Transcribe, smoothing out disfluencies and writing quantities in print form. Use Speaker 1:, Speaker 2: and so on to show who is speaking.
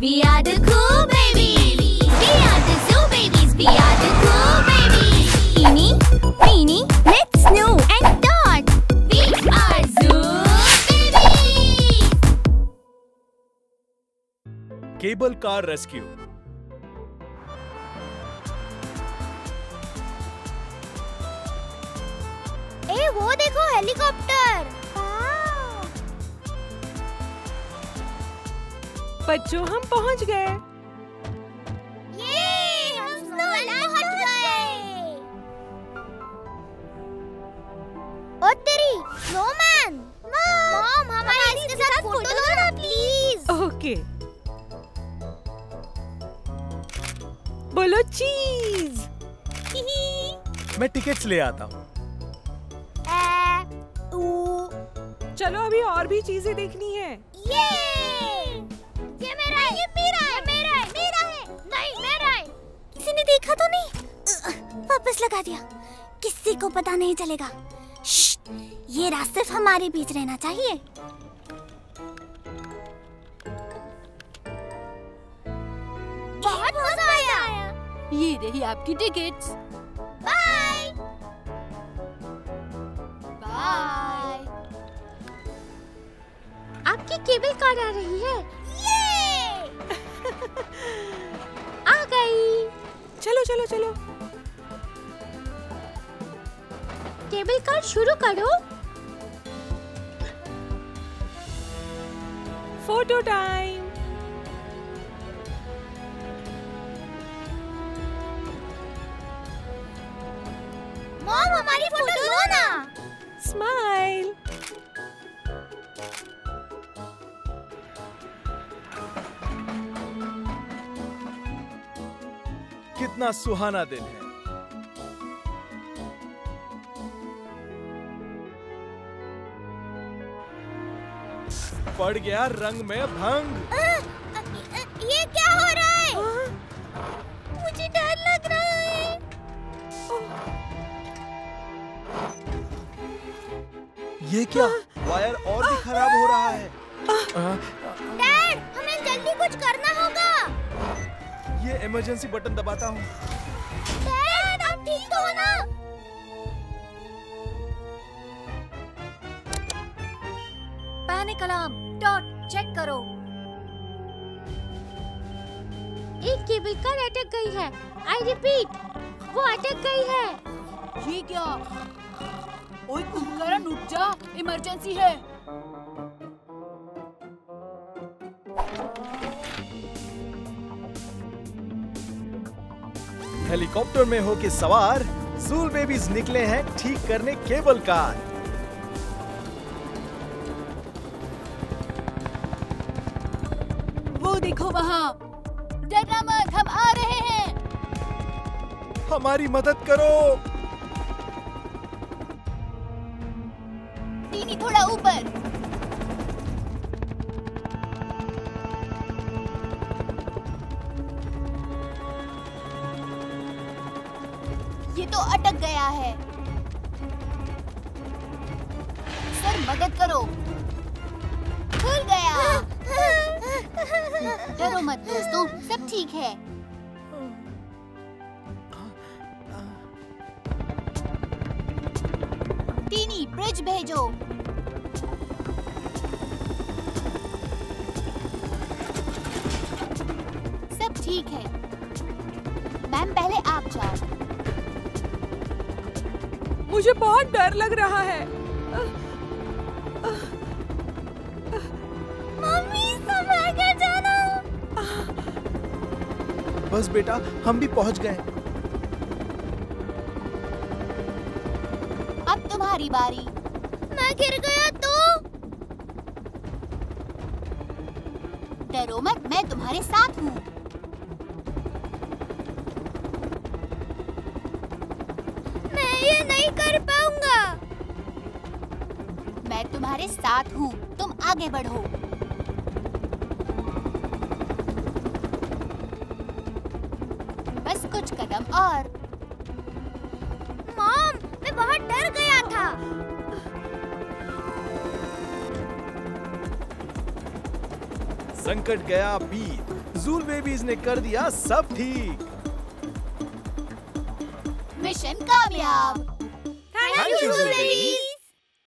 Speaker 1: We are the cool babies. We are the zoo babies. We are the cool babies. Eeny, meeny, let's Snoo and Dot. We are zoo babies.
Speaker 2: Cable car rescue.
Speaker 1: ए वो देखो helicopter.
Speaker 3: बच्चों हम पहुंच गए।
Speaker 1: ये हम Snowland पहुंच गए। ओ तेरी स्नोमैन। मॉम हमारे इसके साथ फोटो लो ना प्लीज।
Speaker 3: ओके। बोलो चीज।
Speaker 2: मैं टिकट्स ले आता हूँ।
Speaker 3: चलो अभी और भी चीजें देखनी है।
Speaker 1: ये मेरा है, ये मेरा है, मेरा है, मेरा है। नहीं मेरा है। किसी ने देखा तो नहीं? वापस लगा दिया। किसी को पता नहीं चलेगा। ये रास्ते सिर्फ हमारे बीच रहना चाहिए। बहुत मजा आया।
Speaker 4: ये रही आपकी टिकट्स।
Speaker 1: Bye bye. आपकी केबल कार आ रही है। ये आ गई।
Speaker 3: चलो चलो चलो।
Speaker 1: केबल कार शुरू करो।
Speaker 3: Photo time.
Speaker 1: मॉम हमारी फोटो लो ना।
Speaker 3: स्माइल।
Speaker 2: कितना सुहाना दिन है। पड़ गया रंग में भंग।
Speaker 1: ये क्या हो रहा है? मुझे डर लग रहा है।
Speaker 2: ये क्या? वायर और भी खराब हो रहा है।
Speaker 1: डैड, हमें जल्दी कुछ करना होगा।
Speaker 2: ये इमरजेंसी बटन दबाता हूँ।
Speaker 1: डैड, आप ठीक हो ना? Panic alarm. डॉट चेक करो। एक केबल कार अटक गई है। आई रिपीट, वो अटक गई है।
Speaker 4: ये क्या? ओए कुंभकर्ण उठ जा, इमरजेंसी है।
Speaker 2: हेलीकॉप्टर में होके सवार ज़ूल बेबीज निकले हैं ठीक करने केबल कार।
Speaker 4: वो देखो वहाँ। डरना मत, हम आ रहे हैं।
Speaker 2: हमारी मदद करो।
Speaker 4: टीनी थोड़ा ऊपर। ये तो अटक गया है। सर मदद करो। खुल गया। डरो मत दोस्तों, सब ठीक है। टीनी ब्रिज भेजो। सब ठीक है। मैम पहले आप जाओ।
Speaker 3: मुझे बहुत डर लग रहा है।
Speaker 1: मम्मी संभाल कर जाना।
Speaker 2: बस बेटा, हम भी पहुंच गए।
Speaker 4: अब तुम्हारी बारी।
Speaker 1: मैं गिर गया तो?
Speaker 4: डरो मत, मैं तुम्हारे साथ हूँ।
Speaker 1: मैं ये नहीं कर पाऊंगा।
Speaker 4: मैं तुम्हारे साथ हूँ, तुम आगे बढ़ो। बस कुछ कदम और।
Speaker 1: मॉम, मैं बहुत डर गया था।
Speaker 2: संकट गया बीत, ज़ूल बेबीज ने कर दिया सब ठीक।
Speaker 4: मिशन कामयाब।
Speaker 2: Thank you, Zul Babies.